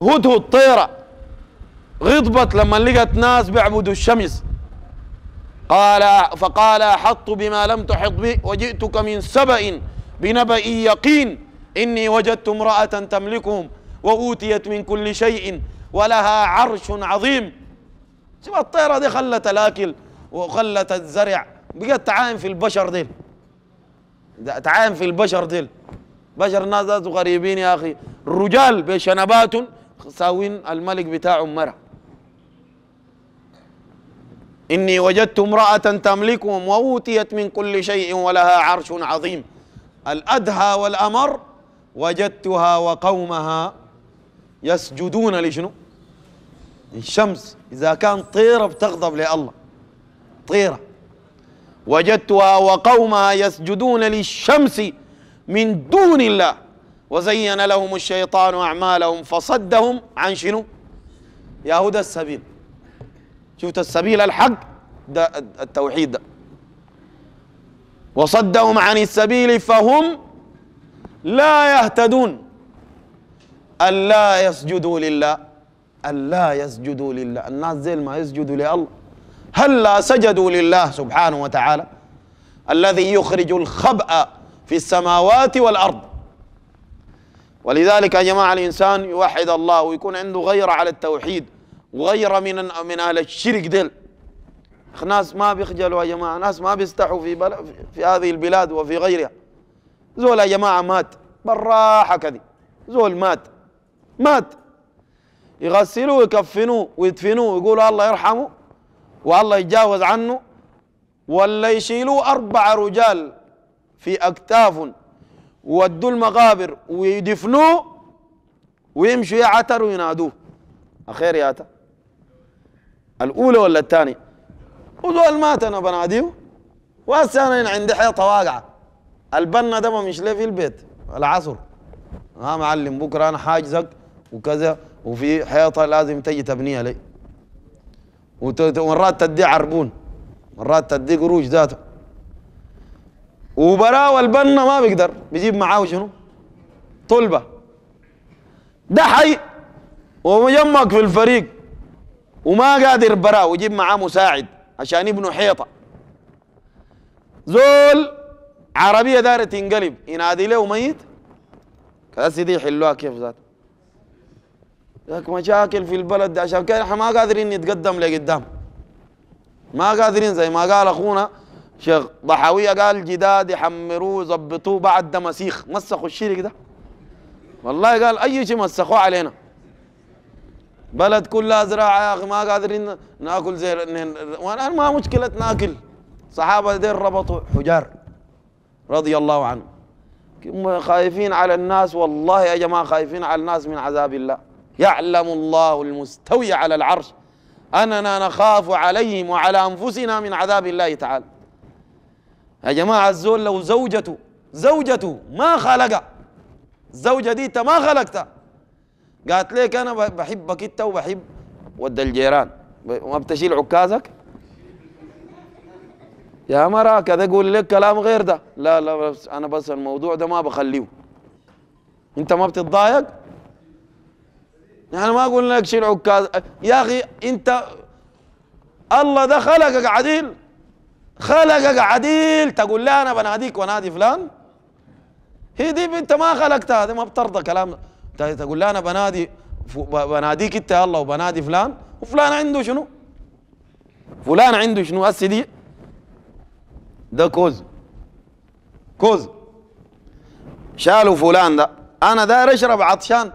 هدهد طيرة غضبت لما لقت ناس بيعبدوا الشمس، فقال أحطت بما لم تحط به وجئتك من سبأ بنبأ يقين إني وجدت امرأة تملكهم وأوتيت من كل شيء ولها عرش عظيم. شوف الطيرة دي خلت الأكل وخلت الزرع، بقت تعاين في البشر ديل، تعاين في البشر ديل. بشر الناس ذاته غريبين يا أخي، الرجال بشنبات ساوين الملك بتاعهم مرة. إني وجدت امرأة تملكهم وأوتيت من كل شيء ولها عرش عظيم. الأدهى والأمر وجدتها وقومها يسجدون لشنو؟ الشمس. إذا كان طيرة بتغضب لله، طيرة، وجدتها وقومها يسجدون للشمس من دون الله وزين لهم الشيطان أعمالهم فصدهم عن شنو؟ يا هدى السبيل. شفت السبيل الحق ده التوحيد ده. وصدهم عن السبيل فهم لا يهتدون. ألا يسجدوا لله، ألا يسجدوا لله، الناس زي ما يسجدوا لله. هلا سجدوا لله سبحانه وتعالى الذي يخرج الخبأ في السماوات والأرض. ولذلك يا جماعة الإنسان يوحد الله ويكون عنده غيرة على التوحيد وغيرة من أهل الشرك ديل. ناس ما بيخجلوا يا جماعة، ناس ما بيستحوا في هذه البلاد وفي غيرها. زول يا جماعة مات بالراحة كذي، زول مات يغسلوه ويكفنوه ويدفنوه ويقولوا الله يرحمه والله يتجاوز عنه، ولا يشيلوه 4 رجال في أكتاف وودوا المقابر ويدفنوه ويمشوا يعتروا وينادوه أخير ياتا الأولى ولا الثانية. وزول مات أنا بناديه وهسه أنا عندي حيطة واقعة، البنا ده مش ليه في البيت العصر، معلم بكرة أنا حاجزك وكذا وفي حيطة لازم تجي تبنيها لي، ومرات تدي عربون مرات تدي قروش ذاته، وبراو البنا ما بيقدر بيجيب معاه شنو؟ طلبة. ده حي ومجمك في الفريق وما قادر براو ويجيب معاه مساعد عشان يبنوا حيطة. زول عربية دارت تنقلب ينادي له ميت كذا دي يحلوها كيف ذات ذاك مشاكل في البلد ده. عشان كده احنا ما قادرين نتقدم لقدام، ما قادرين زي ما قال اخونا شيخ ضحاوية، قال جداد يحمروه يظبطوه بعد ده مسيخ مسخوا الشرك ده. والله قال اي شيء مسخوه علينا، بلد كلها زراعة يا اخي ما قادرين ناكل زي وانا ما مشكلة ناكل. صحابة دين ربطوا حجار رضي الله عنهم، خايفين على الناس. والله يا جماعة خايفين على الناس من عذاب الله. يعلم الله المستوي على العرش أننا نخاف عليهم وعلى أنفسنا من عذاب الله تعالى. يا جماعة الزول لو زوجته ما خلقها، الزوجة دي انت ما خلقتها، قالت ليك أنا بحبك انت وبحب ود الجيران ما بتشيل عكازك يا مرا كذا، يقول لك كلام غير ده، لا بس أنا بس الموضوع ده ما بخليه، انت ما بتتضايق؟ يعني ما اقول لك شيل عكاز يا اخي، انت الله ده خلقك عديل تقول لي انا بناديك ونادي فلان؟ هي دي انت ما خلقتها، هذا ما بترضى كلام. تقول لي انا بناديك انت يا الله وبنادي فلان، وفلان عنده شنو؟ فلان عنده شنو؟ هسه دي ده كوز شالوا فلان ده، انا داير اشرب عطشان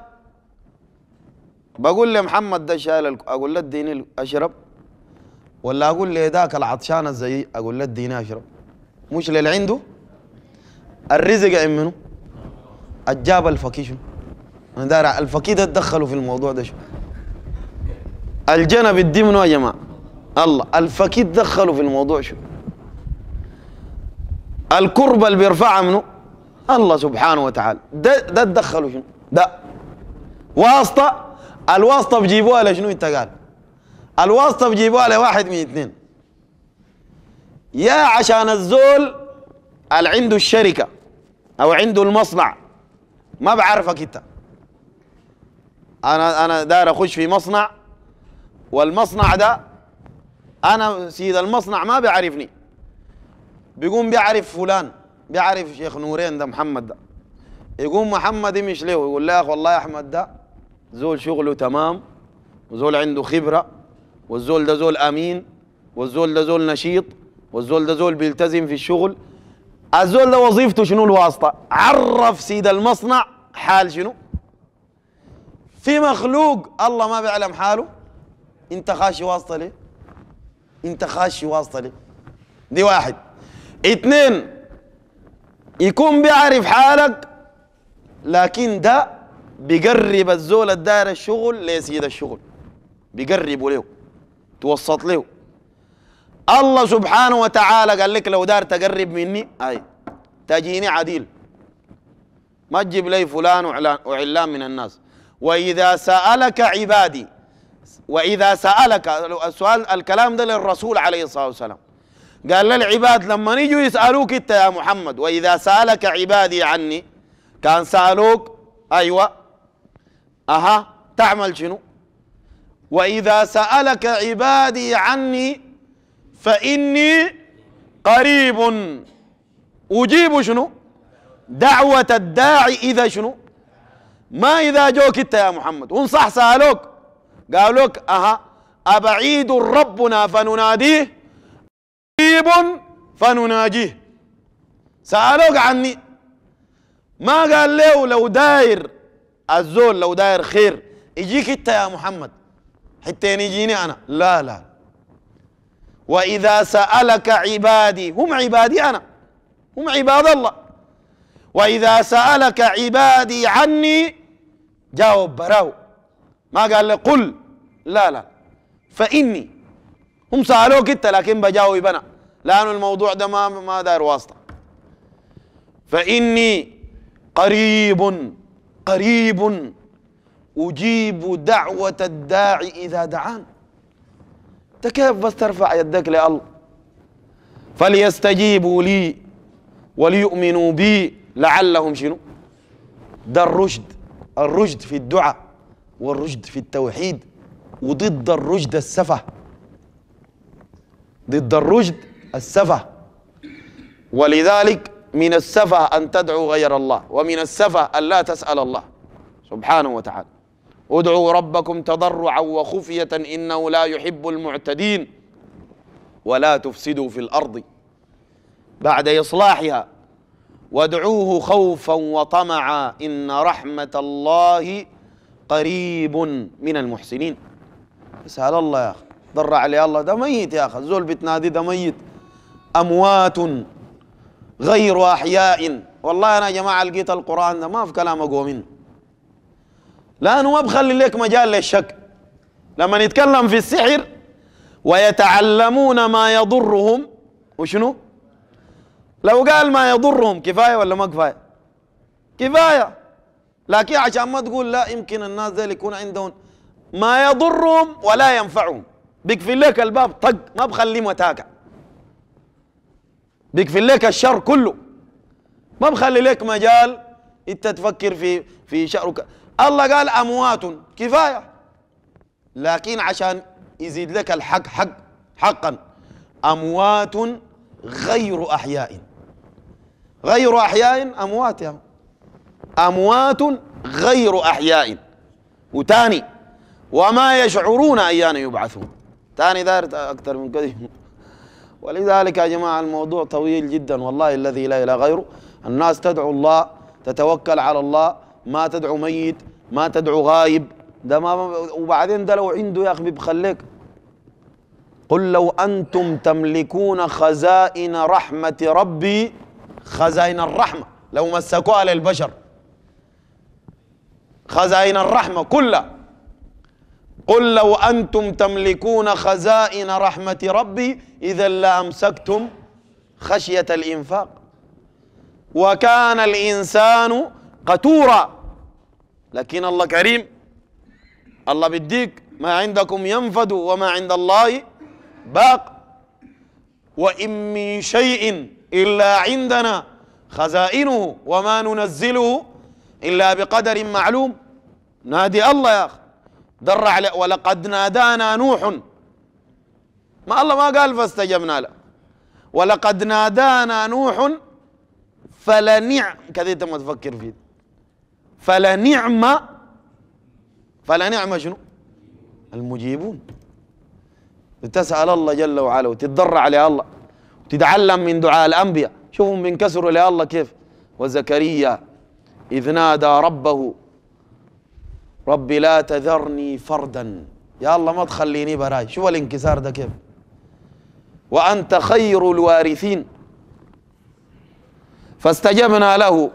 بقول لمحمد ده شايل اقول له اديني اشرب، ولا اقول له ذاك العطشان الزي اقول له اديني اشرب؟ مش اللي عنده الرزق منه الجاب الفقي شنو؟ انا داير الفقي ده تدخلوا في الموضوع ده شو؟ الجنب بدي منه يا جماعه الله، الفقي تدخلوا في الموضوع شو؟ الكربة اللي بيرفعها منه الله سبحانه وتعالى، ده تدخلوا شنو؟ ده واسطة. الواسطة بجيبوها لشنو انت قال؟ الواسطة بجيبوها لواحد من اثنين، يا عشان الزول اللي عنده الشركة او عنده المصنع ما بعرفك انت، أنا داير أخش في مصنع، والمصنع ده أنا سيد المصنع ما بيعرفني، بيقوم بيعرف فلان، بيعرف شيخ نورين ده محمد ده، يقوم محمد يمشي له يقول له يا أخي والله يا أحمد ده زول شغله تمام، وزول عنده خبرة، والزول ده زول أمين، والزول ده زول نشيط، والزول ده زول بيلتزم في الشغل. الزول ده وظيفته شنو الواسطة؟ عرف سيد المصنع حال شنو؟ في مخلوق الله ما بيعلم حاله، انت خاشي واسطة ليه؟ انت خاشي واسطة ليه؟ دي واحد. اتنين، يكون بيعرف حالك لكن ده بيقرب الزول الداير الشغل لسيد الشغل، بيقربوا له، توسط له. الله سبحانه وتعالى قال لك لو دار تقرب مني اي تجيني عديل، ما تجيب لي فلان وعلان من الناس. واذا سألك عبادي، واذا سألك السؤال، الكلام ده للرسول عليه الصلاة والسلام، قال للعباد لما يجوا يسألوك انت يا محمد، واذا سألك عبادي عني، كان سألوك ايوه تعمل شنو؟ واذا سألك عبادي عني فإني قريب أجيب شنو؟ دعوة الداعي إذا شنو؟ ما إذا جوك أنت يا محمد. ونصح سألوك قالوا لك أبعيد ربنا فنناديه قريب فنناجيه. سألوك عني، ما قال له لو داير الزول لو داير خير يجيك أنت يا محمد حتى يجيني أنا، لا لا. وإذا سألك عبادي، هم عبادي أنا، هم عباد الله. وإذا سألك عبادي عني جاوب براو، ما قال لي قل، لا لا، فإني. هم سألوك أنت لكن بجاوب أنا، لأن الموضوع ده ما داير واسطة. فإني قريب قريب أجيب دعوة الداعي إذا دعان. انت كيف بس ترفع يدك لله؟ فليستجيبوا لي وليؤمنوا بي لعلهم شنو؟ ده الرشد. الرشد في الدعاء والرشد في التوحيد، وضد الرشد السفه، ضد الرشد السفه. ولذلك من السفه أن تدعو غير الله، ومن السفه أن لا تسأل الله سبحانه وتعالى. ادعوا ربكم تضرعا وخفية إنه لا يحب المعتدين ولا تفسدوا في الأرض بعد إصلاحها وادعوه خوفا وطمعا إن رحمة الله قريب من المحسنين. اسأل الله يا أخي، ضرع لي الله، ده ميت يا أخي، الزول بتنادي ده ميت. أموات غير أحياء. والله أنا يا جماعة لقيت القرآن ده ما في كلام أقوى منه، لأنه ما بخلي لك مجال للشك. لما نتكلم في السحر ويتعلمون ما يضرهم وشنو؟ لو قال ما يضرهم كفاية ولا ما كفاية؟ كفاية. لكن عشان ما تقول لا يمكن الناس ذي يكون عندهم ما يضرهم ولا ينفعهم، بيقفل لك الباب طق، ما بخليه متاكع، بيقفل لك الشر كله، ما بخلي لك مجال انت تفكر في شرك. الله قال أموات كفاية، لكن عشان يزيد لك الحق حقا أموات غير أحياء. غير أحياء أموات يا أموات غير أحياء. وتاني وما يشعرون أيان يبعثون. تاني دار أكثر من كده. ولذلك يا جماعة الموضوع طويل جدا والله الذي لا إله غيره. الناس تدعو الله، تتوكل على الله، ما تدعو ميت، ما تدعو غايب. ده ما وبعدين ده لو عنده يا أخي بيخليك. قل لو أنتم تملكون خزائن رحمة ربي، خزائن الرحمة لو مسكوها للبشر، خزائن الرحمة كلها. قل لو أنتم تملكون خزائن رحمة ربي إذا لأمسكتم خشية الإنفاق وكان الإنسان قتورا. لكن الله كريم، الله بديك ما عندكم ينفد وما عند الله باق. وإن من شيء إلا عندنا خزائنه وما ننزله إلا بقدر معلوم. نادي الله يا أخي، ضرع عليه. ولقد نادانا نوح، ما الله ما قال فاستجبنا له، ولقد نادانا نوح فلنعم، كذا انت ما تفكر فيه، فلنعم شنو؟ المجيبون. تسأل الله جل وعلا وتتضرع لله وتتعلم من دعاء الأنبياء. شوفهم بينكسروا لله كيف. وزكريا إذ نادى ربه ربي لا تذرني فردا، يا الله ما تخليني براي. شوف الانكسار ده كيف. وأنت خير الوارثين، فاستجبنا له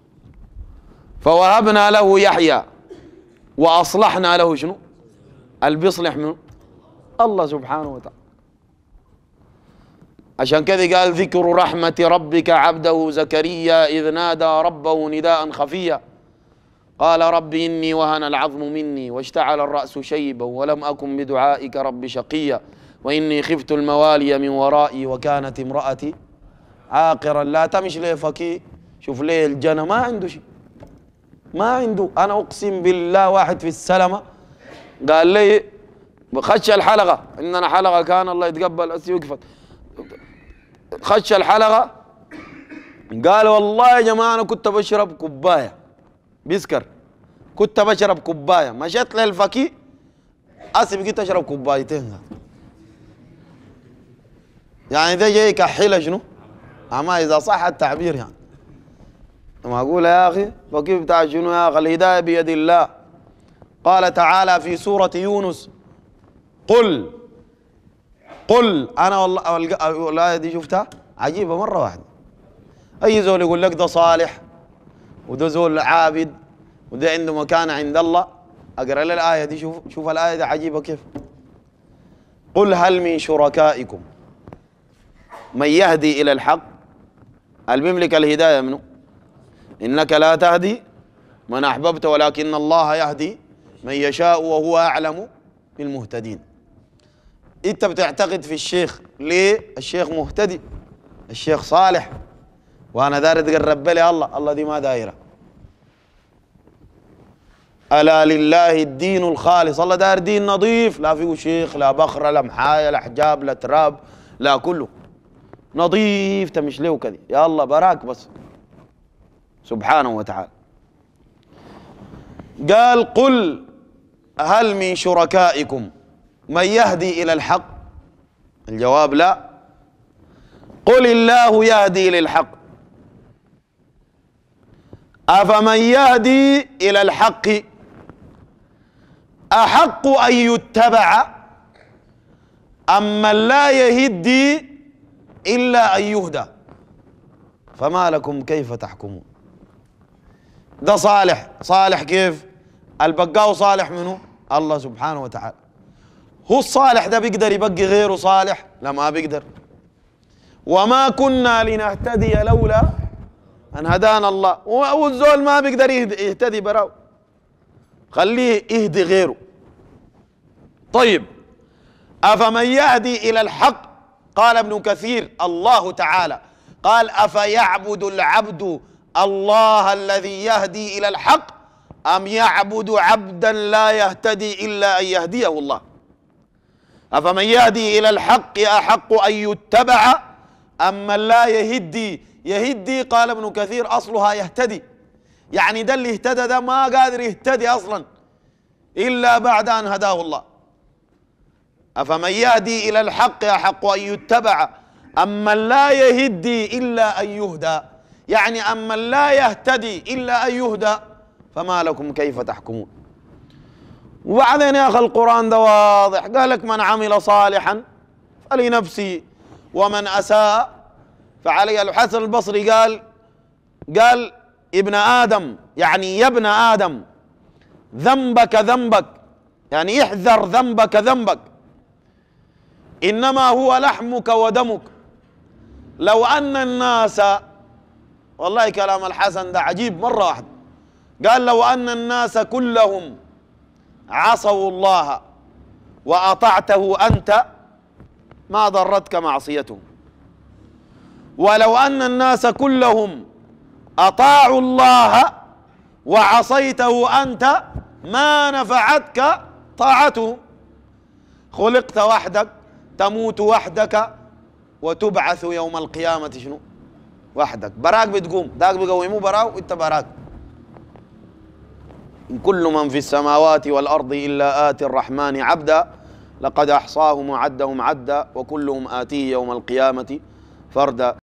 فوهبنا له يحيى وأصلحنا له شنو؟ اللي بيصلح منه الله سبحانه وتعالى. عشان كذا قال ذكر رحمة ربك عبده زكريا إذ نادى ربه نداء خفيا قال رب إني وهن العظم مني واشتعل الرأس شيبا ولم أكن بدعائك رب شقيا وإني خفت الموالي من ورائي وكانت امرأتي عاقرا. لا تمش ليه فكي، شوف ليه الجنة ما عنده شيء، ما عنده. أنا أقسم بالله واحد في السلمة قال لي خش الحلقة، عندنا حلقة كان الله يتقبل وقفت، خش الحلقة قال والله يا جماعة أنا كنت بشرب كوباية بيسكر، كنت بشرب كوباية، مشيت للفكي بقيت أشرب كوبايتين. يعني ده جاي كحيلة شنو؟ أما إذا صح التعبير يعني ما أقول يا أخي فكيف بتاع شنو يا أخي. الهداية بيد الله. قال تعالى في سورة يونس قل أنا والله الآية دي شفتها عجيبة مرة واحدة. أي زول يقول لك ده صالح وده زول عابد وده عنده مكانة عند الله، أقرأ له الآية دي. شوف الآية دي عجيبة كيف. قل هل من شركائكم من يهدي إلى الحق، المملك الهداية منه، إنك لا تهدي من أحببت ولكن الله يهدي من يشاء وهو أعلم بالمهتدين. أنت بتعتقد في الشيخ ليه؟ الشيخ مهتدي، الشيخ صالح، وأنا داير أتقرب لي الله دي ما دايرة. ألا لله الدين الخالص، الله داير دين نظيف، لا فيه شيخ لا بخرة لا محايا لا حجاب لا تراب لا كله نظيف تمش له كذي. يا الله براك بس سبحانه وتعالى. قال قل هل من شركائكم من يهدي إلى الحق، الجواب لا. قل الله يهدي للحق أفمن يهدي إلى الحق أحق أن يتبع أم من لا يهدي إلا أن يهدى فما لكم كيف تحكمون. ده صالح كيف؟ البقاء صالح منه الله سبحانه وتعالى. هو الصالح ده بيقدر يبقي غيره صالح؟ لا ما بيقدر. وما كنا لنهتدي لولا أن هدانا الله. والزول ما بيقدر يهتدي براو، خليه يهدي غيره. طيب أفمن يهدي إلى الحق، قال ابن كثير الله تعالى قال أفيعبد العبد الله الذي يهدي إلى الحق أم يعبد عبدا لا يهتدي إلا أن يهديه الله. أفمن يهدي إلى الحق أحق أن يتبع أم من لا يهدي قال ابن كثير أصلها يهتدي، يعني ده اللي اهتدى ده ما قادر يهتدي أصلا إلا بعد أن هداه الله. أفمن يهدي إلى الحق أحق أن يتبع أم من لا يهدي إلا أن يهدى، يعني أم من لا يهتدي إلا أن يهدى فما لكم كيف تحكمون. وبعدين يا أخي القرآن ده واضح، قال لك من عمل صالحا فلنفسه ومن أساء فعليه. الحسن البصري قال ابن آدم، يعني يا ابن آدم ذنبك ذنبك، يعني احذر ذنبك ذنبك، إنما هو لحمك ودمك. لو أن الناس، والله كلام الحسن ده عجيب مرة واحدة، قال لو أن الناس كلهم عصوا الله وأطعته أنت ما ضرتك معصيتهم، ولو أن الناس كلهم أطاعوا الله وعصيته أنت ما نفعتك طاعته. خلقت وحدك، تموت وحدك، وتبعث يوم القيامة شنو؟ وحدك. براك بتقوم، داك بيقوموا براو وانت براك. إن كل من في السماوات والأرض إلا آتي الرحمن عبدا لقد أحصاهم وعدهم عدا وكلهم آتيه يوم القيامة فردا.